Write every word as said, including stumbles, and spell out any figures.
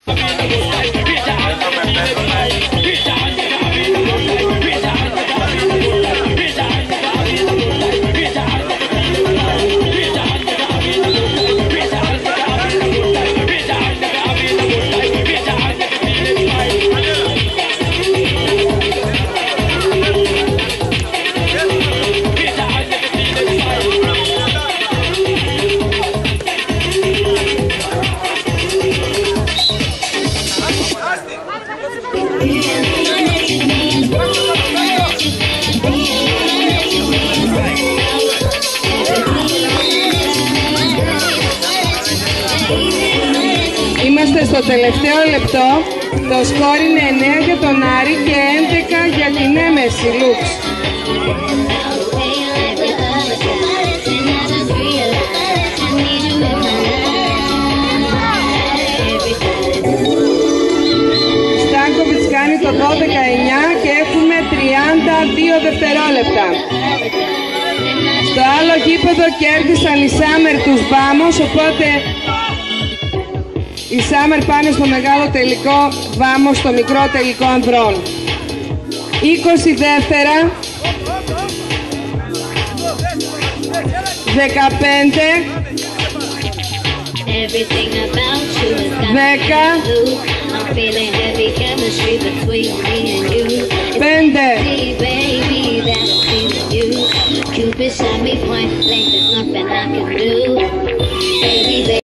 Είμαστε στο τελευταίο λεπτό. Το σκόρ είναι εννέα για τον Άρη και έντεκα για την Έμεση Λουξ. Στάνκοβιτς κάνει το δώδεκα εννιά και έχουμε τριάντα δύο δευτερόλεπτα. Στο άλλο γήπεδο κέρδισαν οι Σάμερ τους Βάμος, οπότε οι Σάμερ πάνε στο μεγάλο τελικό, Βάμος στο μικρό τελικό ανδρών. είκοσι δεύτερα, δεκαπέντε, δέκα, πέντε.